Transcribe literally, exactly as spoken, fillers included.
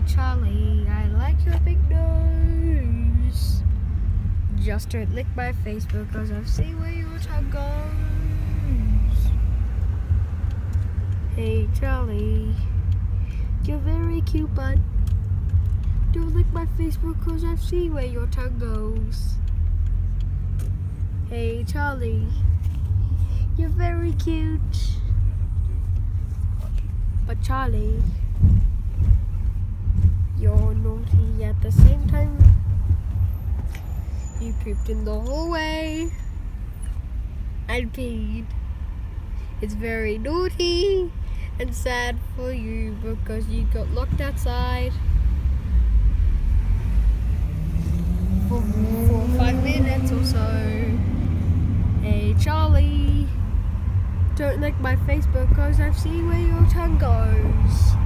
Charlie, I like your big nose. Just don't lick my Facebook cause I've seen where your tongue goes. Hey Charlie, you're very cute, but don't lick my Facebook cause I've seen where your tongue goes. Hey Charlie, you're very cute, but Charlie, you're naughty at the same time. You pooped in the hallway and peed. It's very naughty and sad for you because you got locked outside for, for five minutes or so. Hey Charlie, don't lick my Facebook because I've seen where your tongue goes.